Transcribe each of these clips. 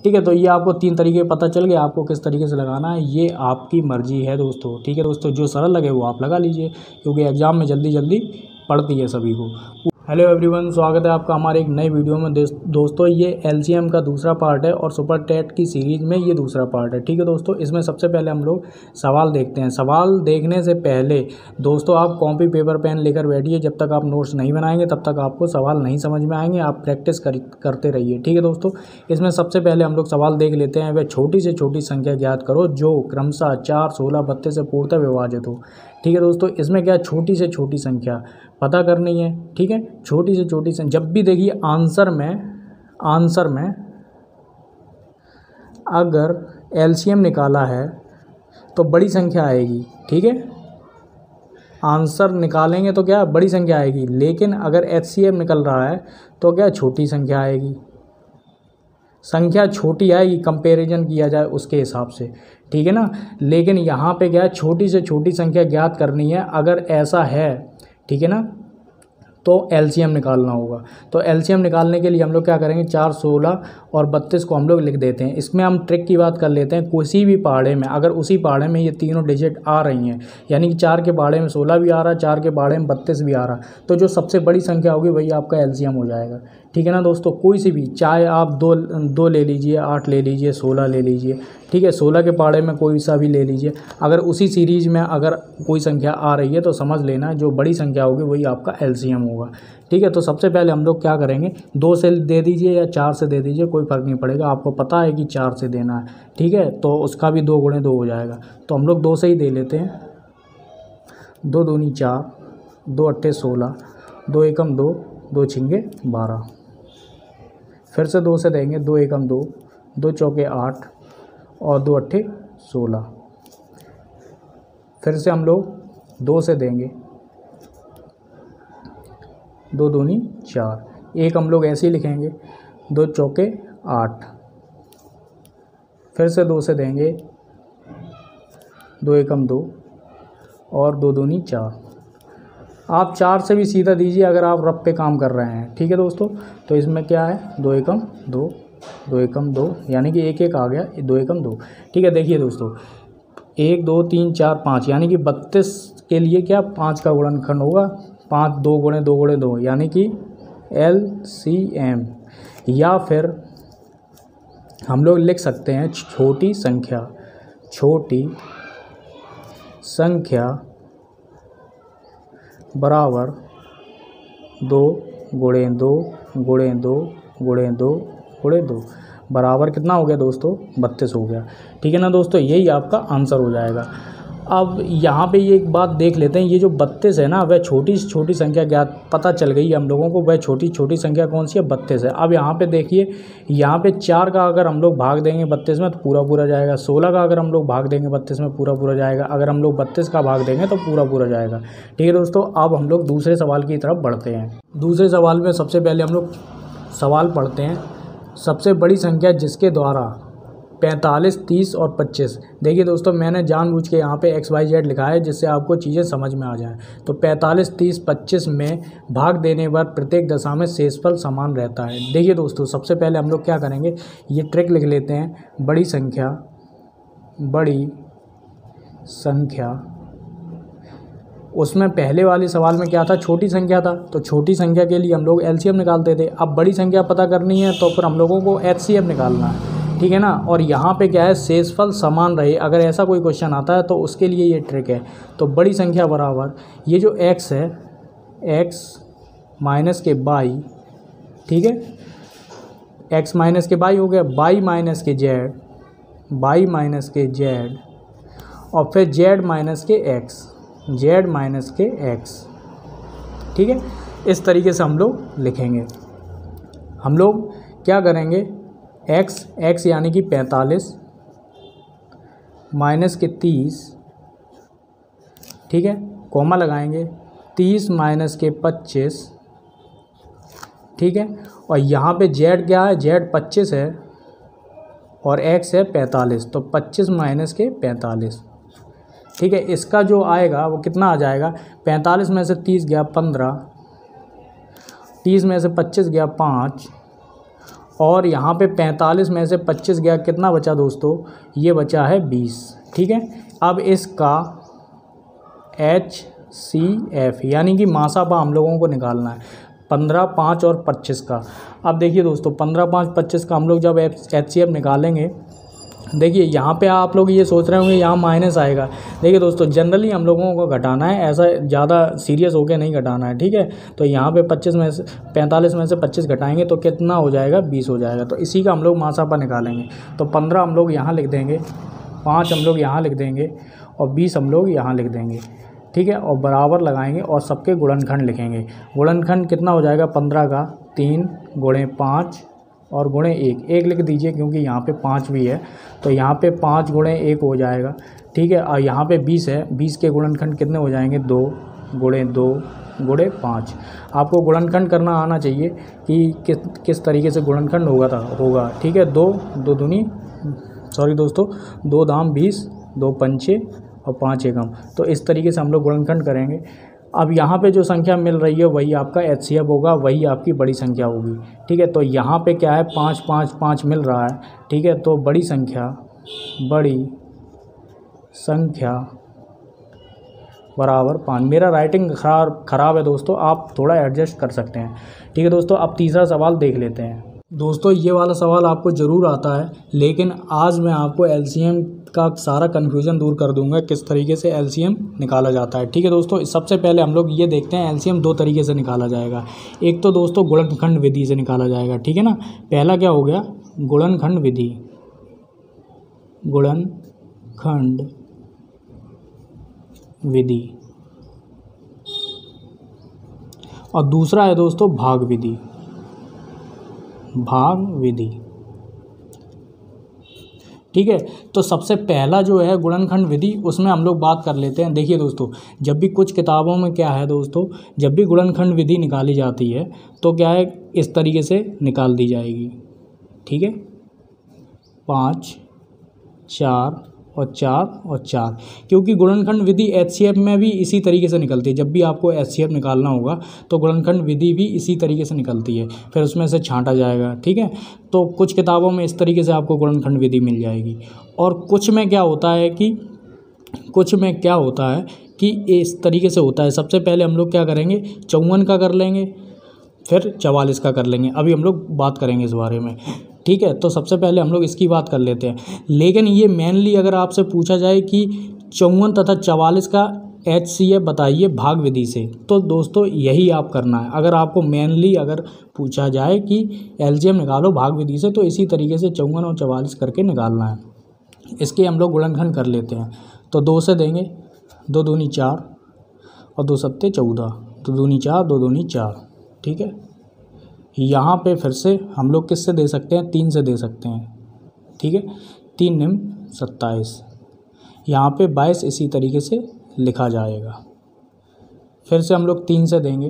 ठीक है। तो ये आपको 3 तरीके पता चल गए, आपको किस तरीके से लगाना है ये आपकी मर्जी है दोस्तों। ठीक है दोस्तों, जो सरल लगे वो आप लगा लीजिए, क्योंकि एग्ज़ाम में जल्दी जल्दी पड़ती है सभी को। हेलो एवरीवन, स्वागत है आपका हमारे एक नए वीडियो में। दोस्तों ये एलसीएम का दूसरा पार्ट है और सुपर टेट की सीरीज़ में ये दूसरा पार्ट है। ठीक है दोस्तों, इसमें सबसे पहले हम लोग सवाल देखते हैं। सवाल देखने से पहले दोस्तों आप कॉपी पेपर पेन लेकर बैठिए, जब तक आप नोट्स नहीं बनाएंगे तब तक आपको सवाल नहीं समझ में आएंगे। आप प्रैक्टिस करते रहिए। ठीक है दोस्तों, इसमें सबसे पहले हम लोग सवाल देख लेते हैं। वह छोटी से छोटी संख्या ज्ञात करो जो क्रमशः 4, 16, 32 से पूर्णतः विभाजित हो। ठीक है दोस्तों, इसमें क्या छोटी से छोटी संख्या पता करनी है। ठीक है, छोटी से छोटी संख्या जब भी देखिए आंसर में अगर एलसीएम निकाला है तो बड़ी संख्या आएगी। ठीक है, आंसर निकालेंगे तो क्या बड़ी संख्या आएगी, लेकिन अगर एचसीएम निकल रहा है तो क्या छोटी संख्या आएगी। संख्या छोटी आएगी कंपैरिजन किया जाए उसके हिसाब से। ठीक है ना, लेकिन यहाँ पे क्या है, छोटी से छोटी संख्या ज्ञात करनी है। अगर ऐसा है, ठीक है ना, तो एलसीएम निकालना होगा। तो एलसीएम निकालने के लिए हम लोग क्या करेंगे, 4, 16 और 32 को हम लोग लिख देते हैं। इसमें हम ट्रिक की बात कर लेते हैं। किसी भी पहाड़े में अगर उसी पहाड़े में ये तीनों डिजिट आ रही हैं, यानी कि 4 के पहाड़े में 16 भी आ रहा है, 4 के पहाड़े में 32 भी आ रहा, तो जो सबसे बड़ी संख्या होगी वही आपका एलसीएम हो जाएगा। ठीक है ना दोस्तों, कोई सी भी, चाहे आप दो ले लीजिए, 8 ले लीजिए, 16 ले लीजिए। ठीक है, 16 के पहाड़े में कोई सा भी ले लीजिए। अगर उसी सीरीज़ में अगर कोई संख्या आ रही है तो समझ लेना जो बड़ी संख्या होगी वही आपका एलसीएम होगा। ठीक है, तो सबसे पहले हम लोग क्या करेंगे, 2 से दे दीजिए या 4 से दे दीजिए, कोई फ़र्क नहीं पड़ेगा। आपको पता है कि 4 से देना है। ठीक है, तो उसका भी 2 गुणे 2 हो जाएगा, तो हम लोग 2 से ही दे लेते हैं। 2 दूनी 4, 2 अट्ठे 16, 2 एकम 2, 2 छिंगे 12। फिर से 2 से देंगे, 2 एकम 2, 2 चौके 8 और 2 अट्ठे 16। फिर से हम लोग 2 से देंगे, 2 दूनी 4, एक हम लोग ऐसे ही लिखेंगे, 2 चौके 8। फिर से 2 से देंगे, 2 एकम 2 और 2 दूनी 4। आप 4 से भी सीधा दीजिए अगर आप रफ पे काम कर रहे हैं। ठीक है दोस्तों, तो इसमें क्या है, 2 एकम 2, 2 एकम 2, यानी कि 1 1 आ गया, 2 एकम 2। ठीक है, देखिए दोस्तों, 1 2 3 4 5, यानी कि 32 के लिए क्या 5 का गुणनखंड होगा, 5 2 गुणे 2 गुणे 2, यानी कि एलसीएम। या फिर हम लोग लिख सकते हैं छोटी संख्या बराबर 2 गुणे 2 गुणे 2 गुणे 2 गुणे 2 बराबर कितना हो गया दोस्तों, 32 हो गया। ठीक है ना दोस्तों, यही आपका आंसर हो जाएगा। अब यहाँ पे ये एक बात देख लेते हैं, ये जो 32 है ना, वह छोटी से छोटी संख्या ज्ञात पता चल गई हम लोगों को, वह छोटी छोटी संख्या कौन सी है, 32 है। अब यहाँ पे देखिए, यहाँ पे 4 का अगर हम लोग भाग देंगे 32 में तो पूरा पूरा जाएगा। 16 का अगर हम लोग भाग देंगे 32 में पूरा पूरा जाएगा। अगर हम लोग 32 का भाग देंगे तो पूरा पूरा जाएगा। ठीक है दोस्तों, अब हम लोग दूसरे सवाल की तरफ बढ़ते हैं। दूसरे सवाल में सबसे पहले हम लोग सवाल पढ़ते हैं। सबसे बड़ी संख्या जिसके द्वारा 45, 30 और 25। देखिए दोस्तों, मैंने जानबूझ के यहाँ पे XYZ लिखा है जिससे आपको चीज़ें समझ में आ जाएं। तो 45, 30, 25 में भाग देने पर प्रत्येक दशा में शेषफल समान रहता है। देखिए दोस्तों, सबसे पहले हम लोग क्या करेंगे, ये ट्रिक लिख लेते हैं। बड़ी संख्या उसमें पहले वाले सवाल में क्या था, छोटी संख्या था, तो छोटी संख्या के लिए हम लोग एलसीएम निकालते थे। अब बड़ी संख्या पता करनी है तो फिर हम लोगों को एचसीएफ निकालना है। ठीक है ना, और यहाँ पे क्या है, शेषफल समान रहे, अगर ऐसा कोई क्वेश्चन आता है तो उसके लिए ये ट्रिक है। तो बड़ी संख्या बराबर ये जो x है, x माइनस के बाई, ठीक है, x माइनस के बाई हो गया, बाई माइनस के जेड और फिर z माइनस के x। ठीक है, इस तरीके से हम लोग लिखेंगे। हम लोग क्या करेंगे, x यानी कि 45 माइनस के 30, ठीक है, कॉमा लगाएंगे, 30 माइनस के 25, ठीक है, और यहाँ पे z क्या है, z 25 है और x है 45, तो 25 माइनस के 45। ठीक है, इसका जो आएगा वो कितना आ जाएगा, 45 में से 30 गया 15, 30 में से 25 गया 5 और यहाँ पे 45 में से 25 गया, कितना बचा दोस्तों, ये बचा है 20। ठीक है, अब इसका HCF यानी कि मासापा हम लोगों को निकालना है 15, 5 और 25 का। अब देखिए दोस्तों 15, 5, 25 का हम लोग जब HCF निकालेंगे, देखिए यहाँ पे आप लोग ये सोच रहे होंगे यहाँ माइनस आएगा। देखिए दोस्तों जनरली हम लोगों को घटाना है, ऐसा ज़्यादा सीरियस होकर नहीं घटाना है। ठीक है, तो यहाँ पे 45 में से 25 घटाएंगे तो कितना हो जाएगा, 20 हो जाएगा। तो इसी का हम लोग मासापा निकालेंगे। तो 15 हम लोग यहाँ लिख देंगे, 5 हम लोग यहाँ लिख देंगे और 20 हम लोग यहाँ लिख देंगे। ठीक है, और बराबर लगाएंगे और सबके गुणनखंड लिखेंगे। गुणनखंड कितना हो जाएगा 15 का, 3 गुणे 5 और गुणे 1 लिख दीजिए क्योंकि यहाँ पे 5 भी है, तो यहाँ पे 5 गुणे 1 हो जाएगा। ठीक है, और यहाँ पे 20 है, 20 के गुणनखंड कितने हो जाएंगे, 2 गुणे 2 गुणे 5। आपको गुणनखंड करना आना चाहिए कि किस तरीके से गुणनखंड होगा। ठीक है, 2 दूनी सॉरी दोस्तों 2 दाम 20, 2 पंचे और 5 एकम, तो इस तरीके से हम लोग गुणनखंड करेंगे। अब यहाँ पे जो संख्या मिल रही है वही आपका HCF होगा, वही आपकी बड़ी संख्या होगी। ठीक है, तो यहाँ पे क्या है 5, 5, 5 मिल रहा है। ठीक है, तो बड़ी संख्या बराबर 5। मेरा राइटिंग ख़राब है दोस्तों, आप थोड़ा एडजस्ट कर सकते हैं। ठीक है दोस्तों, अब तीसरा सवाल देख लेते हैं। दोस्तों ये वाला सवाल आपको ज़रूर आता है, लेकिन आज मैं आपको LCM का सारा कन्फ्यूज़न दूर कर दूंगा, किस तरीके से LCM निकाला जाता है। ठीक है दोस्तों, सबसे पहले हम लोग ये देखते हैं LCM 2 तरीके से निकाला जाएगा। एक तो दोस्तों गुणनखंड विधि से निकाला जाएगा। ठीक है ना, पहला क्या हो गया, गुणनखंड विधि, और दूसरा है दोस्तों भाग विधि। ठीक है, तो सबसे पहला जो है गुणनखंड विधि, उसमें हम लोग बात कर लेते हैं। देखिए दोस्तों, जब भी कुछ किताबों में क्या है दोस्तों, जब भी गुणनखंड विधि निकाली जाती है तो क्या है, इस तरीके से निकाल दी जाएगी। ठीक है, 5, 4 और 4 और 4, क्योंकि गुणनखंड विधि HCF में भी इसी तरीके से निकलती है। जब भी आपको HCF निकालना होगा तो गुणनखंड विधि भी इसी तरीके से निकलती है, फिर उसमें से छांटा जाएगा। ठीक है, तो कुछ किताबों में इस तरीके से आपको गुणनखंड विधि मिल जाएगी, और कुछ में क्या होता है कि इस तरीके से होता है। सबसे पहले हम लोग क्या करेंगे, 54 का कर लेंगे, फिर 44 का कर लेंगे। अभी हम लोग बात करेंगे इस बारे में। ठीक है, तो सबसे पहले हम लोग इसकी बात कर लेते हैं। लेकिन ये मेनली अगर आपसे पूछा जाए कि 54 तथा 44 का HCF बताइए भाग विधि से, तो दोस्तों यही आप करना है। अगर आपको मेनली अगर पूछा जाए कि LCM निकालो भाग विधि से, तो इसी तरीके से 54 और 44 करके निकालना है। इसके हम लोग गुणनखंड कर लेते हैं। तो 2 से देंगे, 2 दूनी 4 और 2 सत्ते 14, 2 दूनी 4, 2 दूनी 4। ठीक है, यहाँ पे फिर से हम लोग किससे दे सकते हैं, 3 से दे सकते हैं। ठीक है, 3 निम 27, यहाँ पे 22 इसी तरीके से लिखा जाएगा। फिर से हम लोग 3 से देंगे,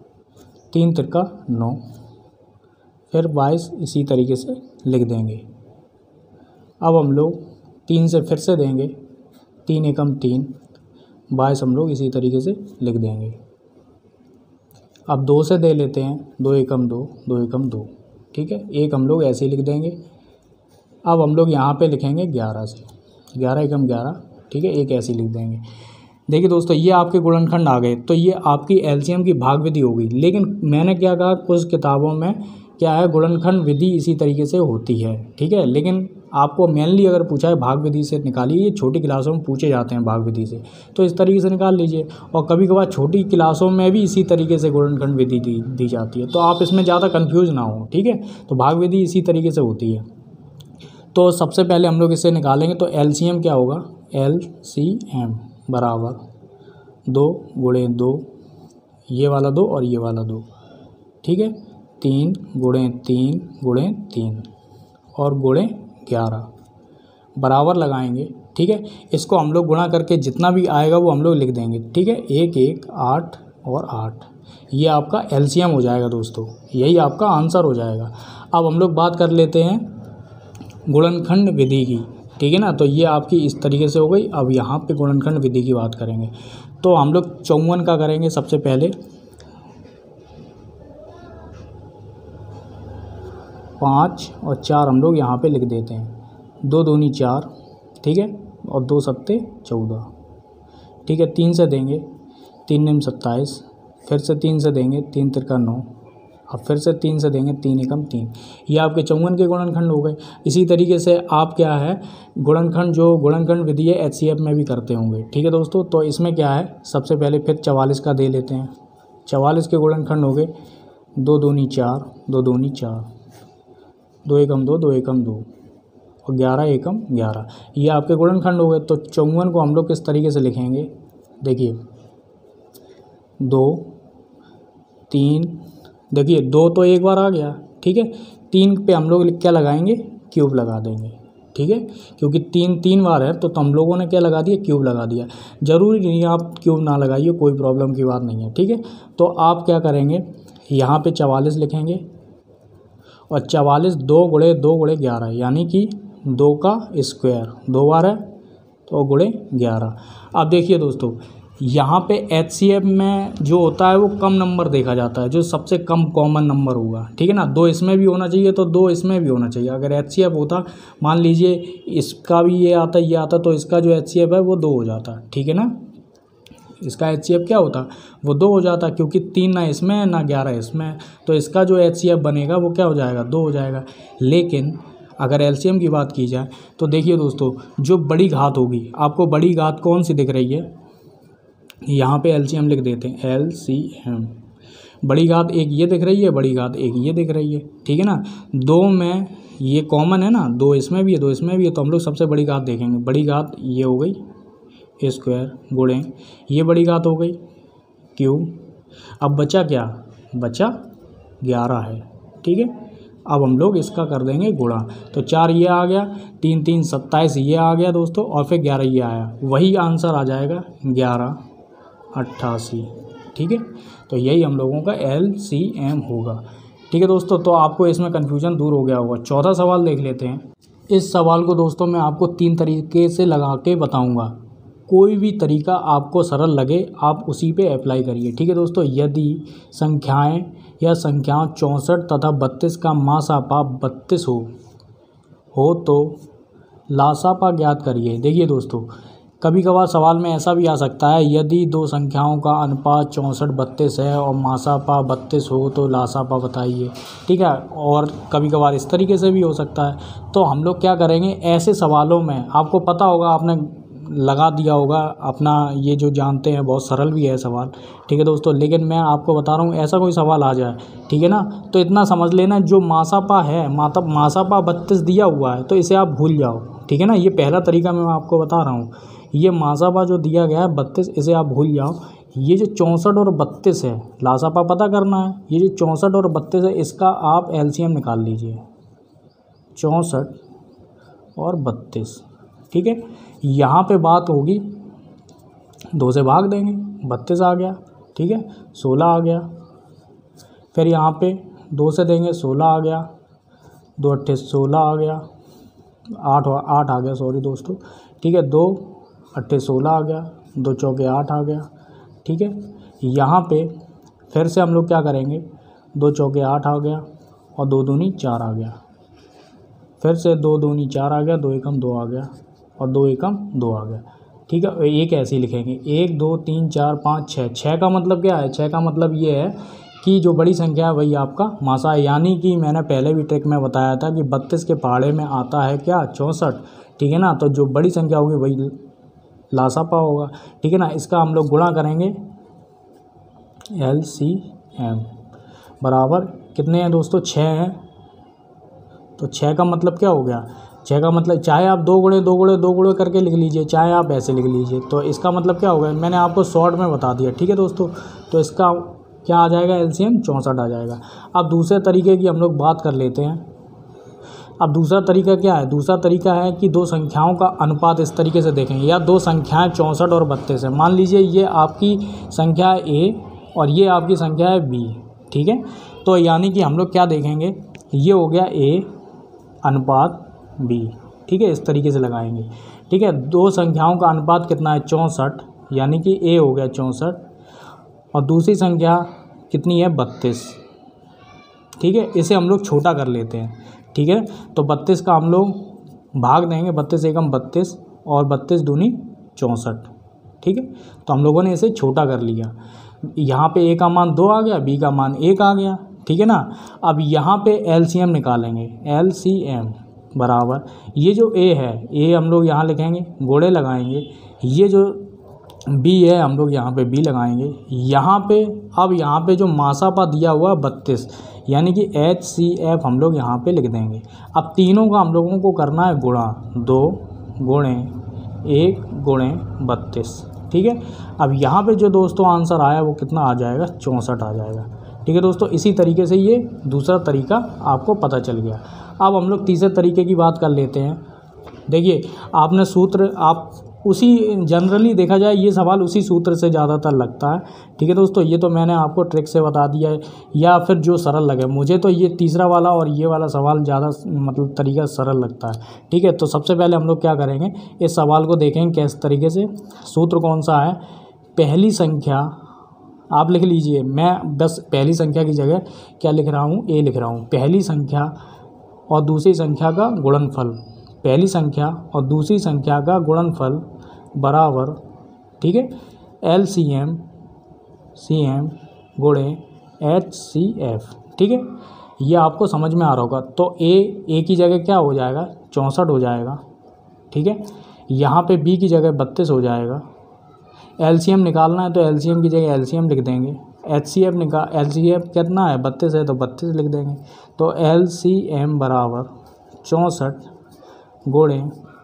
3 तिरका 9, फिर 22 इसी तरीके से लिख देंगे। अब हम लोग 3 से फिर से देंगे, 3 एकम 3, 22 हम लोग इसी तरीके से लिख देंगे। अब 2 से दे लेते हैं, 2 एकम 2, 2 एकम 2। ठीक है, 1 हम लोग ऐसे ही लिख देंगे। अब हम लोग यहाँ पे लिखेंगे 11 से, 11 एकम 11। ठीक है, 1 ऐसे ही लिख देंगे। देखिए दोस्तों, ये आपके गुणनखंड आ गए, तो ये आपकी LCM की भाग विधि हो गई। लेकिन मैंने क्या कहा, कुछ किताबों में क्या है, गुणनखंड विधि इसी तरीके से होती है। ठीक है, लेकिन आपको मेनली अगर पूछा है भाग विधि से निकालिए, ये छोटी क्लासों में पूछे जाते हैं भाग विधि से, तो इस तरीके से निकाल लीजिए। और कभी कभार छोटी क्लासों में भी इसी तरीके से गुणनखंड विधि दी जाती है, तो आप इसमें ज़्यादा कन्फ्यूज़ ना हो। ठीक है, तो भाग विधि इसी तरीके से होती है। तो सबसे पहले हम लोग इसे निकालेंगे, तो LCM क्या होगा, LCM बराबर 2 गुणे 2, ये वाला 2 और ये वाला 2। ठीक है, 3 गुणे 3 गुणे 3 और गुणे 11 बराबर लगाएंगे। ठीक है, इसको हम लोग गुणा करके जितना भी आएगा वो हम लोग लिख देंगे। ठीक है, 1 1 8 और 8, ये आपका LCM हो जाएगा दोस्तों, यही आपका आंसर हो जाएगा। अब हम लोग बात कर लेते हैं गुणनखंड विधि की। ठीक है ना, तो ये आपकी इस तरीके से हो गई। अब यहाँ पे गुणनखंड विधि की बात करेंगे, तो हम लोग 54 का करेंगे सबसे पहले। 5 और 4 हम लोग यहाँ पे लिख देते हैं। 2 दूनी 4, ठीक है, और 2 सत्ते 14, ठीक है। 3 से देंगे, 3 निम 27, फिर से 3 से देंगे, 3 तिरका 9, अब फिर से 3 से देंगे, 3 एकम 3। ये आपके 54 के गुणनखंड हो गए। इसी तरीके से आप क्या है गुणनखंड, जो गुणनखंड विधि है HCF में भी करते होंगे, ठीक है दोस्तों। तो इसमें क्या है, सबसे पहले फिर 44 का दे लेते हैं। 44 के गुणनखंड हो गए 2 दूनी 4, 2 दूनी 4, 2 एकम 2, 2 एकम 2 और 11 एकम 11, ये आपके गुणनखंड हो गए। तो 54 को हम लोग किस तरीके से लिखेंगे, देखिए 2 3, देखिए 2 तो एक बार आ गया, ठीक है। 3 पे हम लोग क्या लगाएंगे, क्यूब लगा देंगे, ठीक है, क्योंकि 3 बार है तो हम लोगों ने क्या लगा दिया, क्यूब लगा दिया। ज़रूरी नहीं आप क्यूब ना लगाइए, कोई प्रॉब्लम की बात नहीं है, ठीक है। तो आप क्या करेंगे, यहाँ पे 44 लिखेंगे और 44 2 गुणे 2 गुणे 11, यानी कि 2 का स्क्वायर, 2 बार है तो गुणे 11। अब देखिए दोस्तों, यहाँ पे HCF में जो होता है वो कम नंबर देखा जाता है, जो सबसे कम कॉमन नंबर होगा, ठीक है ना। 2 इसमें भी होना चाहिए तो 2 इसमें भी होना चाहिए। अगर HCF होता, मान लीजिए इसका भी ये आता तो इसका जो HCF है वो 2 हो जाता, ठीक है ना। इसका HCF क्या होता, वो 2 हो जाता, क्योंकि 3 ना इसमें है ना 11 इसमें है, तो इसका जो HCF बनेगा वो क्या हो जाएगा, 2 हो जाएगा। लेकिन अगर LCM की बात की जाए तो देखिए दोस्तों, जो बड़ी घात होगी, आपको बड़ी घात कौन सी दिख रही है, यहाँ पे LCM लिख देते हैं, LCM। बड़ी घात एक ये दिख रही है, बड़ी घात एक ये दिख रही है, ठीक है ना। 2 में ये कॉमन है ना, 2 इसमें भी है 2 इसमें भी है, तो हम लोग सबसे बड़ी घात देखेंगे। बड़ी घात ये हो गई स्क्वायर गुणे ये बड़ी घात हो गई क्यूब। अब बचा क्या, बचा 11 है, ठीक है। अब हम लोग इसका कर देंगे गुणा, तो 4 ये आ गया, 3 3 27 ये आ गया दोस्तों, और फिर 11 ये आया, वही आंसर आ जाएगा 1188, ठीक है। तो यही हम लोगों का LCM होगा, ठीक है दोस्तों। तो आपको इसमें कन्फ्यूजन दूर हो गया होगा। चौथा सवाल देख लेते हैं। इस सवाल को दोस्तों मैं आपको 3 तरीके से लगा के बताऊंगा, कोई भी तरीका आपको सरल लगे आप उसी पे अप्लाई करिए, ठीक है दोस्तों। यदि संख्याएं या संख्याओं 64 तथा 32 का मासापा 32 हो तो लासापा ज्ञात करिए। देखिए दोस्तों, कभी कभार सवाल में ऐसा भी आ सकता है, यदि 2 संख्याओं का अनुपात 64 32 है और मासापा 32 हो तो लासापा बताइए, ठीक है। और कभी कभार इस तरीके से भी हो सकता है। तो हम लोग क्या करेंगे, ऐसे सवालों में आपको पता होगा, आपने लगा दिया होगा अपना, ये जो जानते हैं बहुत सरल भी है सवाल, ठीक है दोस्तों। लेकिन मैं आपको बता रहा हूँ, ऐसा कोई सवाल आ जाए, ठीक है ना, तो इतना समझ लेना, जो मासापा है, मासापा 32 दिया हुआ है तो इसे आप भूल जाओ, ठीक है ना। ये पहला तरीका मैं आपको बता रहा हूँ, ये मासापा जो दिया गया है 32, इसे आप भूल जाओ। ये जो 64 और 32 है, लासापा पता करना है, ये जो 64 और 32 है इसका आप LCM निकाल लीजिए, 64 और 32, ठीक है। यहाँ पे बात होगी 2 से भाग देंगे, 32 आ गया, ठीक है, 16 आ गया। फिर यहाँ पे 2 से देंगे, 16 आ गया, 2 अट्ठे 16 आ गया, 8 आ गया, सॉरी दोस्तों, ठीक है। 2 अट्ठे 16 आ गया, 2 चौके 8 आ गया, ठीक है। यहाँ पे फिर से हम लोग क्या करेंगे, 2 चौके 8 आ गया और 2 दूनी 4 आ गया, फिर से 2 दूनी 4 आ गया, 2 एकम 2 आ गया और 2 एकम 2 आ गया, ठीक है। एक ऐसे ही लिखेंगे, 1 2 3 4 5 6। 6 का मतलब क्या है, 6 का मतलब ये है कि जो बड़ी संख्या है वही आपका मासा है। यानी कि मैंने पहले भी ट्रिक में बताया था कि 32 के पहाड़े में आता है क्या, 64, ठीक है ना। तो जो बड़ी संख्या होगी वही लासापा होगा, ठीक है ना। इसका हम लोग गुणा करेंगे, LCM बराबर कितने हैं दोस्तों, 6 हैं। तो 6 का मतलब क्या हो गया, 6 का मतलब चाहे आप 2 गुणे 2 गुणे 2 गुणे करके लिख लीजिए, चाहे आप ऐसे लिख लीजिए, तो इसका मतलब क्या होगा, मैंने आपको शॉर्ट में बता दिया, ठीक है दोस्तों। तो इसका क्या आ जाएगा, LCM 64 आ जाएगा। अब दूसरे तरीके की हम लोग बात कर लेते हैं। अब दूसरा तरीका क्या है, दूसरा तरीका है कि 2 संख्याओं का अनुपात इस तरीके से देखेंगे, या 2 संख्याएं 64 और 32 है। मान लीजिए ये आपकी संख्या है A और ये आपकी संख्या है B, ठीक है। तो यानी कि हम लोग क्या देखेंगे, ये हो गया A अनुपात B, ठीक है, इस तरीके से लगाएंगे, ठीक है। 2 संख्याओं का अनुपात कितना है, 64, यानी कि A हो गया 64 और दूसरी संख्या कितनी है, 32, ठीक है, इसे हम लोग छोटा कर लेते हैं। ठीक है, तो 32 का हम लोग भाग देंगे, 32 एकम 32 और 32 दूनी 64। ठीक है, तो हम लोगों ने इसे छोटा कर लिया। यहाँ पे ए का मान 2 आ गया, बी का मान 1 आ गया। ठीक है ना। अब यहाँ पे एलसीएम निकालेंगे, एलसीएम बराबर ये जो ए है, ए हम लोग यहाँ लिखेंगे, गोड़े लगाएंगे, ये जो बी है हम लोग यहाँ पे बी लगाएंगे। यहाँ पे अब यहाँ पे जो मासापा दिया हुआ है 32, यानी कि HCF हम लोग यहाँ पे लिख देंगे। अब तीनों का हम लोगों को करना है गुणा, 2 गुणे 1 गुणे 32। ठीक है, अब यहाँ पे जो दोस्तों आंसर आया वो कितना आ जाएगा, 64 आ जाएगा। ठीक है दोस्तों, इसी तरीके से ये दूसरा तरीका आपको पता चल गया। अब हम लोग तीसरे तरीके की बात कर लेते हैं। देखिए, आपने सूत्र आप उसी जनरली देखा जाए ये सवाल उसी सूत्र से ज़्यादातर लगता है। ठीक है दोस्तों, ये तो मैंने आपको ट्रिक से बता दिया है, या फिर जो सरल लगे। मुझे तो ये तीसरा वाला और ये वाला सवाल ज़्यादा मतलब तरीका सरल लगता है। ठीक है, तो सबसे पहले हम लोग क्या करेंगे, इस सवाल को देखेंगे किस तरीके से। सूत्र कौन सा है, पहली संख्या आप लिख लीजिए, मैं बस पहली संख्या की जगह क्या लिख रहा हूँ, ए लिख रहा हूँ। पहली संख्या और दूसरी संख्या का गुणनफल, पहली संख्या और दूसरी संख्या का गुणनफल बराबर, ठीक है, LCM CM गुणे HCF। ठीक है, ये आपको समझ में आ रहा होगा। तो ए की जगह क्या हो जाएगा, 64 हो जाएगा। ठीक है, यहाँ पे बी की जगह 32 हो जाएगा। LCM निकालना है तो LCM की जगह LCM लिख देंगे। LCF कितना है, 32 है तो 32 लिख देंगे। तो LCM बराबर 64 गुणे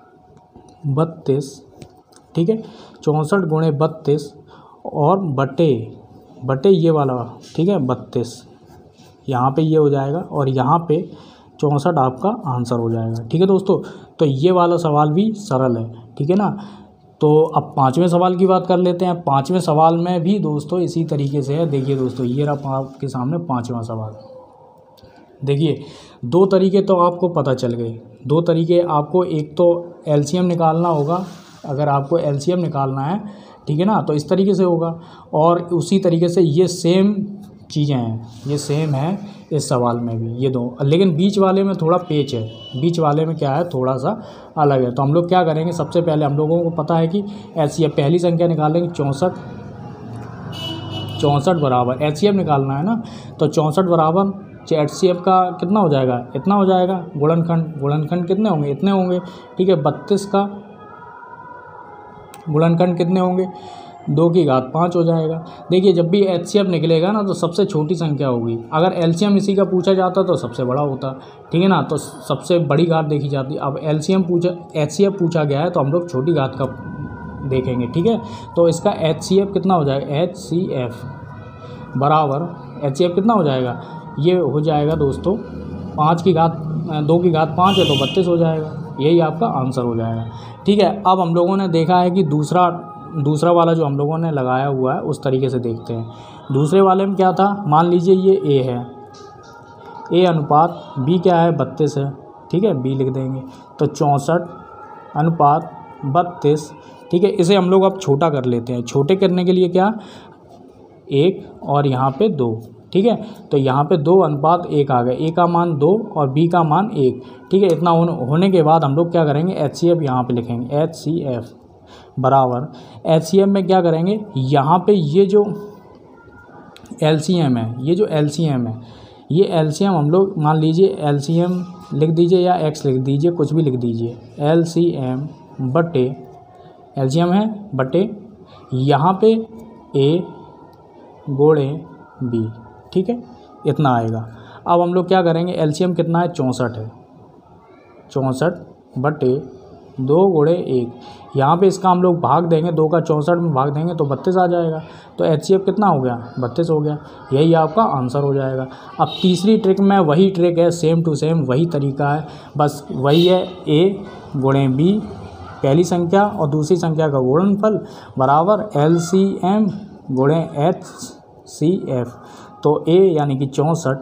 32। ठीक है, 64 गुणे 32 और बटे ये वाला, ठीक है, 32 यहाँ पे ये हो जाएगा और यहाँ पे 64 आपका आंसर हो जाएगा। ठीक है दोस्तों, तो ये वाला सवाल भी सरल है। ठीक है ना। तो अब पाँचवें सवाल की बात कर लेते हैं। पाँचवें सवाल में भी दोस्तों इसी तरीके से है। देखिए दोस्तों, ये रहा आपके सामने पाँचवा सवाल। देखिए, दो तरीके तो आपको पता चल गए। दो तरीके आपको, एक तो LCM निकालना होगा, अगर आपको LCM निकालना है, ठीक है ना, तो इस तरीके से होगा। और उसी तरीके से ये सेम चीज़ें हैं, ये सेम है इस सवाल में भी, ये दो। लेकिन बीच वाले में थोड़ा पेच है, बीच वाले में क्या है, थोड़ा सा अलग है। तो हम लोग क्या करेंगे, सबसे पहले हम लोगों को पता है कि LCM पहली संख्या निकालेंगे 64 बराबर HCF निकालना है ना, तो 64 बराबर HCF का कितना हो जाएगा, इतना हो जाएगा। गुणनखंड कितने होंगे, इतने होंगे। ठीक है, 32 का गुणनखंड कितने होंगे, 2 की घात 5 हो जाएगा। देखिए, जब भी HCF निकलेगा ना तो सबसे छोटी संख्या होगी। अगर LCM इसी का पूछा जाता तो सबसे बड़ा होता। ठीक है ना, तो सबसे बड़ी घात देखी जाती। अब HCF पूछा गया है तो हम लोग छोटी घात का देखेंगे। ठीक है, तो इसका HCF कितना हो जाएगा, HCF बराबर HCF कितना हो जाएगा, ये हो जाएगा दोस्तों 2 की घात 5 है तो 32 हो जाएगा। यही आपका आंसर हो जाएगा। ठीक है, अब हम लोगों ने देखा है कि दूसरा वाला जो हम लोगों ने लगाया हुआ है उस तरीके से देखते हैं। दूसरे वाले में क्या था, मान लीजिए ये A है, A अनुपात B क्या है, 32 है। ठीक है, B लिख देंगे। तो 64 अनुपात 32। ठीक है, इसे हम लोग अब छोटा कर लेते हैं। छोटे करने के लिए क्या, 1 और यहाँ पे 2। ठीक है, तो यहाँ पे 2 अनुपात 1 आ गए। A का मान 2 और B का मान 1। ठीक है, इतना होने के बाद हम लोग क्या करेंगे, HCF यहाँ पे लिखेंगे। HCF बराबर HCF में क्या करेंगे, यहाँ पे ये जो LCM है, ये LCM हम लोग मान लीजिए LCM लिख दीजिए या X लिख दीजिए, कुछ भी लिख दीजिए। LCM बटे LCM है बटे यहाँ पे A गुणे B। ठीक है, इतना आएगा। अब हम लोग क्या करेंगे, LCM कितना है, 64 है। 64 बटे 2 गुणे 1। यहाँ पे इसका हम लोग भाग देंगे, 2 का 64 में भाग देंगे तो 32 आ जाएगा। तो HCF कितना हो गया, 32 हो गया। यही आपका आंसर हो जाएगा। अब तीसरी ट्रिक में वही ट्रिक है, सेम टू सेम वही तरीका है, बस वही है। A गुणे B, पहली संख्या और दूसरी संख्या का गुणनफल बराबर LCM गुणे HCF। तो A यानी कि 64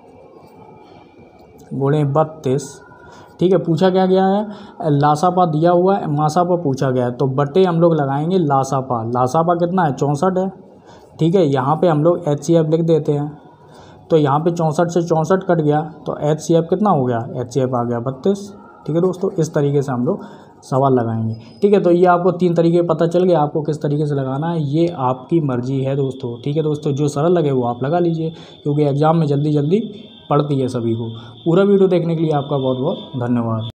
गुणे 32। ठीक है, पूछा क्या गया है, लासापा दिया हुआ है, मासापा पूछा गया है, तो बटे हम लोग लगाएंगे लासापा। लासापा कितना है, 64 है। ठीक है, यहाँ पे हम लोग HCF लिख देते हैं। तो यहाँ पे 64 से 64 कट गया तो HCF कितना हो गया, HCF आ गया 32। ठीक है दोस्तों, इस तरीके से हम लोग सवाल लगाएंगे। ठीक है, तो ये आपको 3 तरीके पता चल गए, आपको किस तरीके से लगाना है ये आपकी मर्जी है दोस्तों। ठीक है दोस्तों, जो सरल लगे वो आप लगा लीजिए, क्योंकि एग्ज़ाम में जल्दी जल्दी पड़ती है सभी को। पूरा वीडियो देखने के लिए आपका बहुत बहुत धन्यवाद।